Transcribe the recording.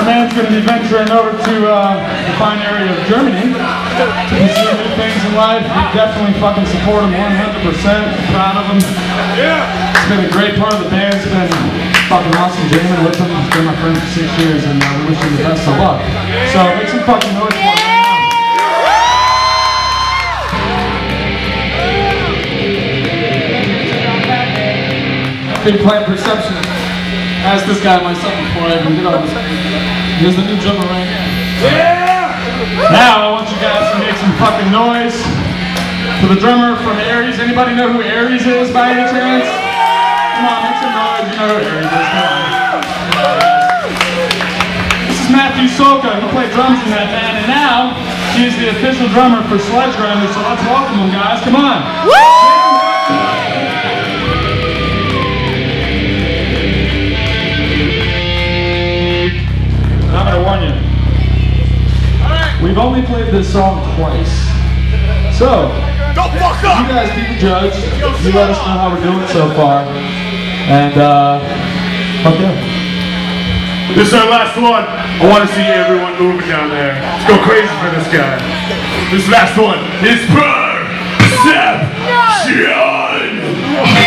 man's going to be venturing over to the fine area of Germany to pursue new things in life. We definitely fucking support him 100%. Proud of him. Yeah. It's been a great part of the band. It's been fucking awesome jamming with him. He's been my friend for 6 years, and we wish him the best of luck. So make some fucking noise for him. Big plant perception. I asked this guy myself before I even did all this. Here's the new drummer right here. Yeah! Now I want you guys to make some fucking noise for the drummer from Aries. Anybody know who Aries is by any chance? Come on, make some noise. You know who Aries is. Come on. This is Matt Solka. He played drums in that band, and now he is the official drummer for Sledgegrinder. So let's welcome him, guys. Come on. Woo! I'm gonna warn you. We've only played this song twice. So, you guys be the judge. You let us know how we're doing so far. And, fuck yeah. This is our last one. I want to see everyone moving down there. Let's go crazy for this guy. This last one is Perception.